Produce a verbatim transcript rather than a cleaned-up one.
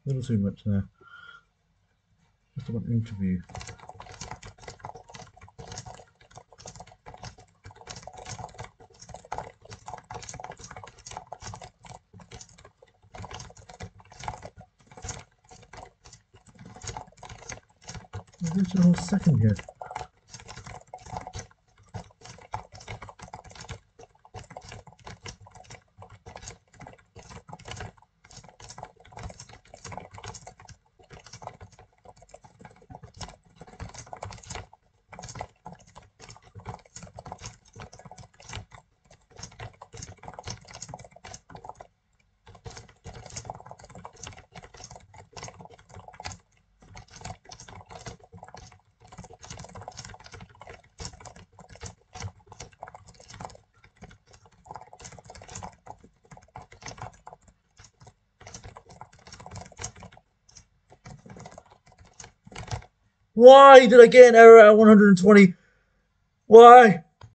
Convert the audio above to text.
A little too much there. Just about an interview. There's a whole second here. Why did I get an error at one hundred twenty? Why?